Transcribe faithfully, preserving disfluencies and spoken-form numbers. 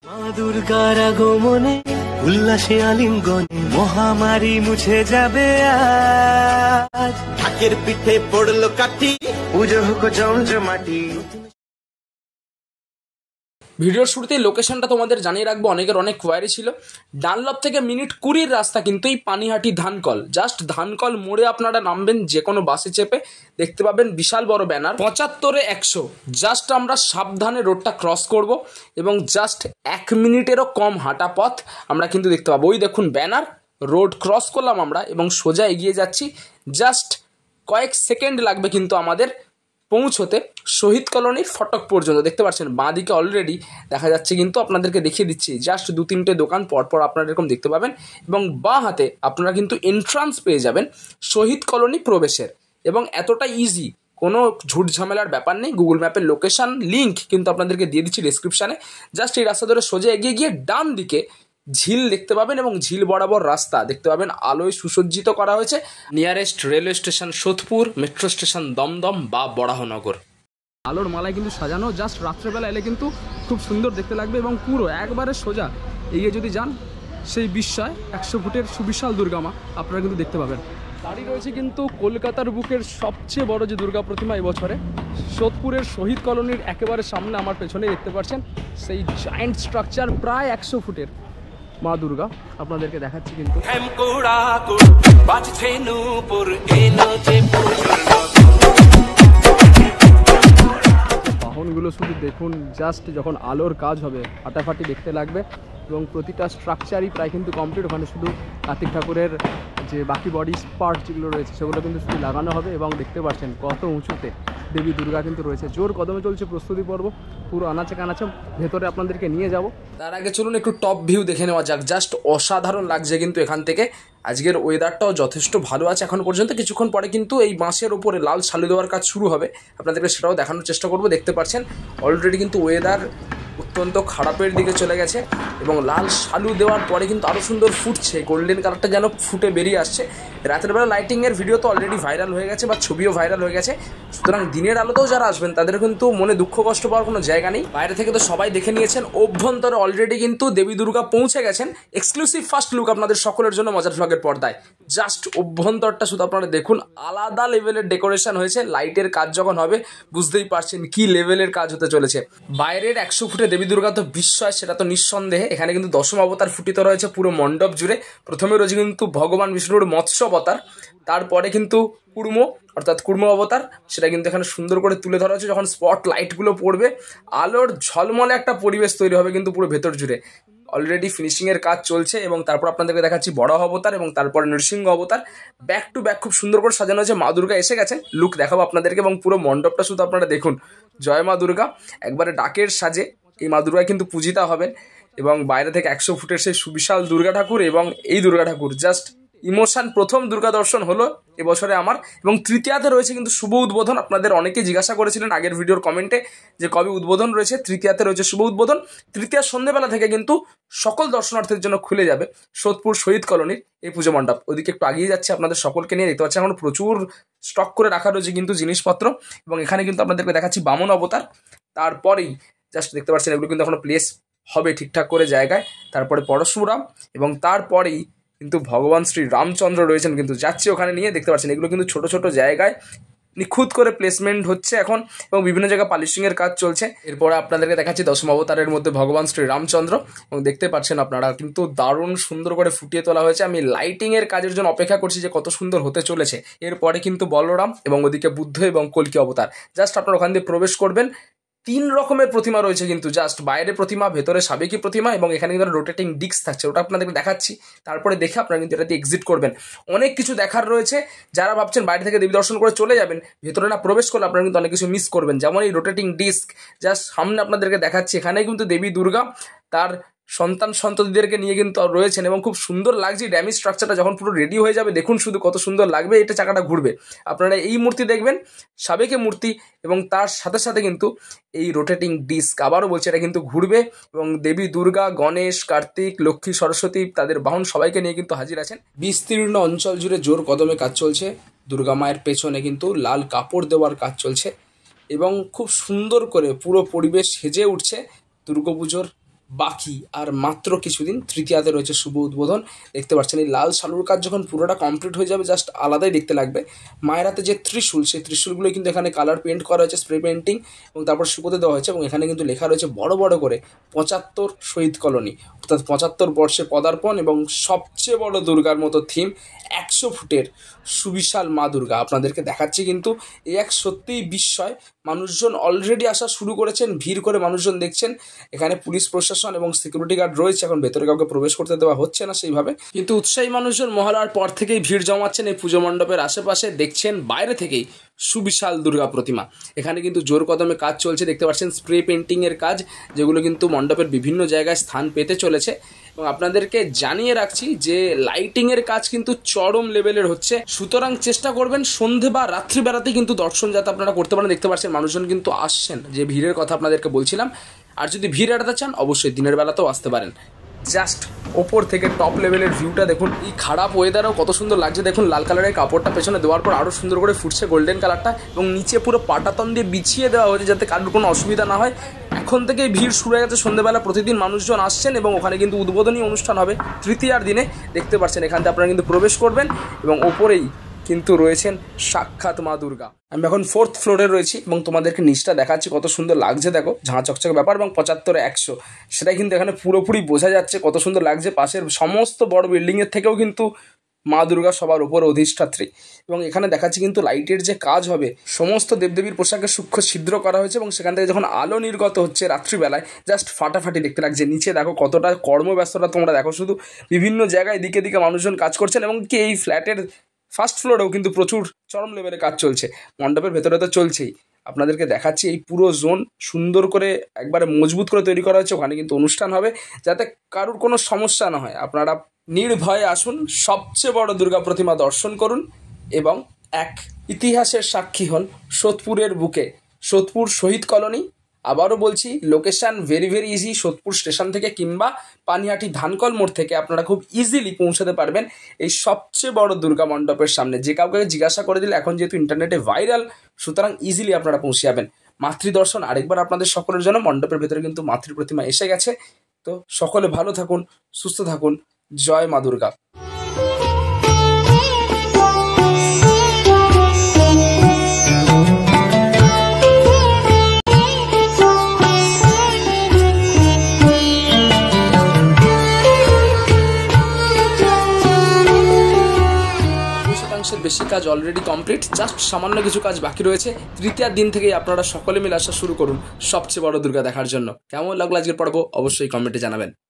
মা দুর্গার আগমনে উল্লাসে আলিঙ্গনে মহামারী মুছে যাবে আজ। ঢাকের পিঠে পড়লো কাঠি, পুজো হোক জমজমাটি। ভিডিওর শুরুতেই লোকেশনটা তোমাদের জানিয়ে রাখবো, অনেকের অনেক কোয়ারি ছিল। ডানলপ থেকে মিনিট কুড়ির রাস্তা কিন্তু এই পানিহাটি ধানকল, জাস্ট ধানকল মোড়ে আপনারা নামবেন, যে কোনো বাসে চেপে দেখতে পাবেন বিশাল বড় ব্যানার পঁচাত্তরে একশো। জাস্ট আমরা সাবধানে রোডটা ক্রস করব এবং জাস্ট এক মিনিটেরও কম হাঁটা পথ আমরা কিন্তু দেখতে পাবো। ওই দেখুন ব্যানার, রোড ক্রস করলাম আমরা এবং সোজা এগিয়ে যাচ্ছি। জাস্ট কয়েক সেকেন্ড লাগবে কিন্তু আমাদের পৌঁছতে শহীদ কলোনির ফটক পর্যন্ত। দেখতে পাচ্ছেন বাঁ দিকে অলরেডি দেখা যাচ্ছে, কিন্তু আপনাদেরকে দেখিয়ে দিচ্ছি। জাস্ট দু তিনটে দোকান পরপর আপনারা এরকম দেখতে পাবেন এবং বাঁ হাতে আপনারা কিন্তু এন্ট্রান্স পেয়ে যাবেন শহীদ কলোনি প্রবেশের। এবং এতটা ইজি, কোনো ঝুট ঝামেলার ব্যাপার নেই। গুগল ম্যাপের লোকেশান লিঙ্ক কিন্তু আপনাদেরকে দিয়ে দিচ্ছি ডিসক্রিপশানে। জাস্ট এই রাস্তা ধরে সোজা এগিয়ে গিয়ে ডান দিকে ঝিল দেখতে পাবেন এবং ঝিল বরাবর রাস্তা দেখতে পাবেন আলোয় সুসজ্জিত করা হয়েছে। Nearest railway station Sodepur, metro station Dum Dum বা বরাহনগর। আলোর মালায় কিন্তু সাজানো, জাস্ট রাত্রেবেলা এলে কিন্তু খুব সুন্দর দেখতে লাগবে। এবং পুরো একবারে সোজা এগিয়ে যদি যান, সেই বিস্ময় একশো ফুটের সুবিশাল দুর্গামা আপনারা কিন্তু দেখতে পাবেন। দাঁড়িয়ে রয়েছে কিন্তু কলকাতার বুকের সবচেয়ে বড় যে দুর্গা প্রতিমা এবছরে সোদপুরের শহীদ কলোনির একেবারে সামনে আমার পেছনে দেখতে পাচ্ছেন সেই জায়েন্ট স্ট্রাকচার, প্রায় একশো ফুটের মা দুর্গা আপনাদেরকে দেখাচ্ছি। কিন্তু বাহনগুলো শুধু দেখুন, জাস্ট যখন আলোর কাজ হবে ফাটাফাটি দেখতে লাগবে। এবং প্রতিটা স্ট্রাকচারই প্রায় কিন্তু কমপ্লিট। ওখানে শুধু কার্তিক ঠাকুরের যে বাকি বডি পার্ট যেগুলো রয়েছে সেগুলো কিন্তু শুধু লাগানো হবে। এবং দেখতে পাচ্ছেন কত উঁচুতে দেবী দুর্গা কিন্তু রয়েছে। জোর কদমে চলছে প্রস্তুতি পর্ব, পুরো আনাচে কানাচে ভেতরে আপনাদেরকে নিয়ে যাব। তার আগে চলুন একটু টপ ভিউ দেখে নেওয়া যাক। জাস্ট অসাধারণ লাগছে কিন্তু এখান থেকে। আজকের ওয়েদারটাও যথেষ্ট ভালো আছে এখন পর্যন্ত। কিছুক্ষণ পরে কিন্তু এই বাঁশের ওপরে লাল শালু দেওয়ার কাজ শুরু হবে, আপনাদেরকে সেটাও দেখানোর চেষ্টা করব। দেখতে পাচ্ছেন অলরেডি কিন্তু ওয়েদার অত্যন্ত খারাপের দিকে চলে গেছে এবং লাল শালু দেওয়ার পরে কিন্তু আরও সুন্দর ফুটছে, গোল্ডেন কালারটা যেন ফুটে বেরিয়ে আসছে। রাতের বেলা লাইটিংয়ের ভিডিও তো অলরেডি ভাইরাল হয়ে গেছে বা ছবিও ভাইরাল হয়ে গেছে, সুতরাং দিনের আলোতেও যারা আসবেন তাদের কিন্তু মনে দুঃখ কষ্ট পাওয়ার কোনো জায়গা নেই। বাইরে থেকে তো সবাই দেখে নিয়েছেন, অভ্যন্তরে অলরেডি কিন্তু দেবী দুর্গা পৌঁছে গেছেন। এক্সক্লুসিভ ফার্স্ট লুক আপনাদের সকলের জন্য মজার ভ্লগের পর্দায়। জাস্ট অভ্যন্তরটা শুধু আপনারা দেখুন, আলাদা লেভেলের ডেকোরেশন হয়েছে। লাইটের কাজ যখন হবে বুঝতেই পারছেন কি লেভেলের কাজ হতে চলেছে। বাইরের একশো ফুটে দেবী দুর্গা তো বিস্ময়, সেটা তো নিঃসন্দেহে। এখানে কিন্তু দশম অবতার ফুটিত রয়েছে পুরো মণ্ডপ জুড়ে। প্রথমে রয়েছে কিন্তু ভগবান বিষ্ণুর মৎস্য অবতার, তারপরে কিন্তু কুর্ম অর্থাৎ কুর্ম অবতার, সেটা কিন্তু এখানে সুন্দর করে তুলে ধরা হচ্ছে। যখন স্পট লাইটগুলো পড়বে আলোর ঝলমলে একটা পরিবেশ তৈরি হবে কিন্তু পুরো ভেতর জুড়ে। অলরেডি ফিনিশিংয়ের কাজ চলছে এবং তারপর আপনাদেরকে দেখাচ্ছি বরাহ অবতার এবং তারপরে নৃসিংহ অবতার। ব্যাক টু ব্যাক খুব সুন্দর করে সাজানো হয়েছে। মা দুর্গা এসে গেছেন, লুক দেখাবো আপনাদেরকে এবং পুরো মণ্ডপটা শুধু আপনারা দেখুন। জয় মা দুর্গা, একবারে ডাকের সাজে এই মা দুর্গা কিন্তু পূজিতা হবেন। এবং বাইরে থেকে একশো ফুটের সেই সুবিশাল দুর্গা ঠাকুর এবং এই দুর্গা ঠাকুর, জাস্ট ইমোশন। প্রথম দুর্গা দর্শন হলো এবছরে আমার। এবং তৃতীয়াতে রয়েছে কিন্তু শুভ উদ্বোধন। আপনাদের অনেকেই জিজ্ঞাসা করেছিলেন আগের ভিডিওর কমেন্টে যে কবে উদ্বোধন রয়েছে। তৃতীয়াতে রয়েছে শুভ উদ্বোধন। তৃতীয়ার সন্ধ্যেবেলা থেকে কিন্তু সকল দর্শনার্থীদের জন্য খুলে যাবে সোদপুর শহীদ কলোনির এই পুজো মণ্ডপ। ওদিকে একটু আগিয়ে যাচ্ছে আপনাদের সকলকে নিয়ে। দেখতে পাচ্ছি এখন প্রচুর স্টক করে রাখা রয়েছে কিন্তু জিনিসপত্র। এবং এখানে কিন্তু আপনাদেরকে দেখাচ্ছি বামন অবতার। তারপরেই জাস্ট দেখতে পাচ্ছেন এগুলো কিন্তু এখনো প্লেস হবে ঠিকঠাক করে জায়গায়। তারপরে পরশুরাম এবং তারপরেই কিন্তু ভগবান শ্রী রামচন্দ্র রয়েছেন কিন্তু। যাচ্ছি ওখানে নিয়ে, দেখতে পাচ্ছেন এগুলো কিন্তু ছোট ছোট জায়গায় নিখুঁত করে প্লেসমেন্ট হচ্ছে এখন এবং বিভিন্ন জায়গায় পলিশিংয়ের কাজ চলছে। এরপরে আপনাদেরকে দেখাচ্ছি দশম অবতারের মধ্যে ভগবান শ্রী রামচন্দ্র এবং দেখতে পাচ্ছেন আপনারা কিন্তু দারুণ সুন্দর করে ফুটিয়ে তোলা হয়েছে। আমি লাইটিংয়ের কাজের জন্য অপেক্ষা করছি যে কত সুন্দর হতে চলেছে। এরপরে কিন্তু বলরাম এবং ওদিকে বুদ্ধ এবং কল্কি অবতার। জাস্ট আপনারা ওখান দিয়ে প্রবেশ করবেন। তিন রকমের প্রতিমা রয়েছে কিন্তু, জাস্ট বাইরে প্রতিমা, ভেতরে সাবেকি প্রতিমা এবং এখানে কিন্তু রোটেটিং ডিস্ক থাকছে, ওটা আপনাদেরকে দেখাচ্ছি। তারপরে দেখে আপনারা কিন্তু এটা দিয়ে এক্সিট করবেন। অনেক কিছু দেখার রয়েছে। যারা ভাবছেন বাইরে থেকে দেবী দর্শন করে চলে যাবেন, ভেতরে না প্রবেশ করলে আপনারা কিন্তু অনেক কিছু মিস করবেন। যেমন এই রোটেটিং ডিস্ক জাস্ট সামনে আপনাদেরকে দেখাচ্ছি। এখানে কিন্তু দেবী দুর্গা তার সন্তান সন্ততিদেরকে নিয়ে কিন্তু রয়েছেন এবং খুব সুন্দর লাগছে। ড্যামি স্ট্রাকচারটা যখন পুরো রেডি হয়ে যাবে দেখুন শুধু কত সুন্দর লাগবে। এটা চাকাটা ঘুরবে, আপনারা এই মূর্তি দেখবেন, সাবেকি মূর্তি এবং তার সাথে সাথে কিন্তু এই রোটেটিং ডিস্ক, আবারও বলছে এটা কিন্তু ঘুরবে। এবং দেবী দুর্গা, গণেশ, কার্তিক, লক্ষ্মী, সরস্বতী, তাদের বাহন সবাইকে নিয়ে কিন্তু হাজির আছেন। বিস্তীর্ণ অঞ্চল জুড়ে জোর কদমে কাজ চলছে। দুর্গা মায়ের পেছনে কিন্তু লাল কাপড় দেওয়ার কাজ চলছে এবং খুব সুন্দর করে পুরো পরিবেশ সেজে উঠছে দুর্গাপুজোর বাকি আর মাত্র কিছুদিন, তৃতীয়াতে রয়েছে শুভ উদ্বোধন। দেখতে পাচ্ছেন এই লাল শালুর কাজ যখন পুরোটা কমপ্লিট হয়ে যাবে জাস্ট আলাদাই দেখতে লাগবে। মায়ের হাতে যে ত্রিশূল, সেই ত্রিশূলগুলো কিন্তু এখানে কালার পেন্ট করা হয়েছে, স্প্রে পেন্টিং, এবং তারপর শুকোতে দেওয়া হয়েছে। এবং এখানে কিন্তু লেখা রয়েছে বড় বড় করে পঁচাত্তর শহীদ কলোনি, অর্থাৎ পঁচাত্তর বর্ষে পদার্পণ। এবং সবচেয়ে বড় দুর্গার মতো থিম, একশো ফুটের সুবিশাল মা দুর্গা আপনাদেরকে দেখাচ্ছি। কিন্তু এই এক সত্যিই বিস্ময়, মানুষজন অলরেডি আসা শুরু করেছেন, ভিড় করে মানুষজন দেখছেন। এখানে পুলিশ প্রশাসন এবং সিকিউরিটি গার্ড রয়েছে, এখন ভেতরে কাউকে প্রবেশ করতে দেওয়া হচ্ছে না সেইভাবে, কিন্তু উৎসাহী মানুষজন মহলার পর থেকেই ভিড় জমাচ্ছেন এই পুজো মণ্ডপের আশেপাশে। দেখছেন বাইরে থেকেই সুবিশাল দুর্গা প্রতিমা। এখানে কিন্তু জোর কদমে কাজ চলছে, দেখতে পাচ্ছেন স্প্রে পেন্টিংয়ের কাজ, যেগুলো কিন্তু মণ্ডপের বিভিন্ন জায়গায় স্থান পেতে চলেছে। এবং আপনাদেরকে জানিয়ে রাখছি যে লাইটিংয়ের কাজ কিন্তু চরম লেভেলের হচ্ছে, সুতরাং চেষ্টা করবেন সন্ধে বা রাত্রিবেলাতেই কিন্তু দর্শন যাতে আপনারা করতে পারেন। দেখতে পাচ্ছেন মানুষজন কিন্তু আসছেন, যে ভিড়ের কথা আপনাদেরকে বলছিলাম। আর যদি ভিড় এড়াতে চান অবশ্যই দিনের বেলাতেও আসতে পারেন। জাস্ট ওপর থেকে টপ লেভেলের ভিউটা দেখুন, এই খারাপ ওয়েদারেও কত সুন্দর লাগছে। দেখুন লাল কালারের কাপড়টা পেছনে দেওয়ার পর আরও সুন্দর করে ফুটছে গোল্ডেন কালারটা, এবং নিচে পুরো পাটাতন দিয়ে বিছিয়ে দেওয়া হয়েছে যাতে কারোর কোনো অসুবিধা না হয়। এখন থেকেই ভিড় শুরু হয়ে গেছে, সন্ধ্যেবেলা প্রতিদিন মানুষজন আসছেন, এবং ওখানে কিন্তু উদ্বোধনী অনুষ্ঠান হবে তৃতীয়ার দিনে। দেখতে পাচ্ছেন এখান থেকে আপনারা কিন্তু প্রবেশ করবেন, এবং ওপরেই কিন্তু রয়েছেন সাক্ষাৎ মা দুর্গা। আমি এখন ফোর্থ ফ্লোরে রয়েছি এবং তোমাদেরকে নিচটা দেখাচ্ছি, কত সুন্দর লাগছে দেখো, ঝাঁ চকচকে ব্যাপার। এবং পঁচাত্তরে একশো সেটাই কিন্তু এখানে পুরোপুরি বোঝা যাচ্ছে কত সুন্দর লাগছে। পাশের সমস্ত বড় বিল্ডিংয়ের থেকেও কিন্তু মা দুর্গা সবার উপর অধিষ্ঠাত্রী। এবং এখানে দেখাচ্ছি কিন্তু লাইটের যে কাজ হবে, সমস্ত দেবদেবীর পোশাকে সূক্ষ্ম ছিদ্র করা হয়েছে, এবং সেখান থেকে যখন আলো নির্গত হচ্ছে রাত্রিবেলায় জাস্ট ফাটাফাটি দেখতে লাগছে। নিচে দেখো কতটা কর্মব্যস্ততা তোমরা দেখো, শুধু বিভিন্ন জায়গায় দিকে দিকে মানুষজন কাজ করছেন। এবং কি এই ফ্ল্যাটের ফার্স্ট ফ্লোরেও কিন্তু প্রচুর চরম লেভেলে কাজ চলছে, মণ্ডপের ভেতরে তো চলছেই। আপনাদেরকে দেখাচ্ছি এই পুরো জোন সুন্দর করে একবারে মজবুত করে তৈরি করা হয়েছে। ওখানে কিন্তু অনুষ্ঠান হবে যাতে কারোর কোনো সমস্যা না হয়। আপনারা নির্ভয়ে আসুন, সবচেয়ে বড় দুর্গা প্রতিমা দর্শন করুন, এবং এক ইতিহাসের সাক্ষী হন সোদপুরের বুকে, সোদপুর শহীদ কলোনি। আবারও বলছি, location very very easy. Sodepur station থেকে কিংবা পানিহাটি ধানকল মোড় থেকে আপনারা খুব ইজিলি পৌঁছাতে পারবেন এই সবচেয়ে বড় দুর্গা মণ্ডপের সামনে। যে কাউকে জিজ্ঞাসা করে দিলে এখন যেহেতু ইন্টারনেটে ভাইরাল, সুতরাং ইজিলি আপনারা পৌঁছে যাবেন। মাতৃদর্শন আরেকবার আপনাদের সকলের জন্য, মণ্ডপের ভেতরে কিন্তু মাতৃ প্রতিমা এসে গেছে। তো সকলে ভালো থাকুন, সুস্থ থাকুন, জয় মা দুর্গা। বেশি কাজ অলরেডি কমপ্লিট, জাস্ট সামান্য কিছু কাজ বাকি রয়েছে। তৃতীয় দিন থেকেই আপনারা সকলে মিলে আসা শুরু করুন সবচেয়ে বড় দুর্গা দেখার জন্য। কেমন লাগলো আজকের পর্ব অবশ্যই কমেন্টে জানাবেন।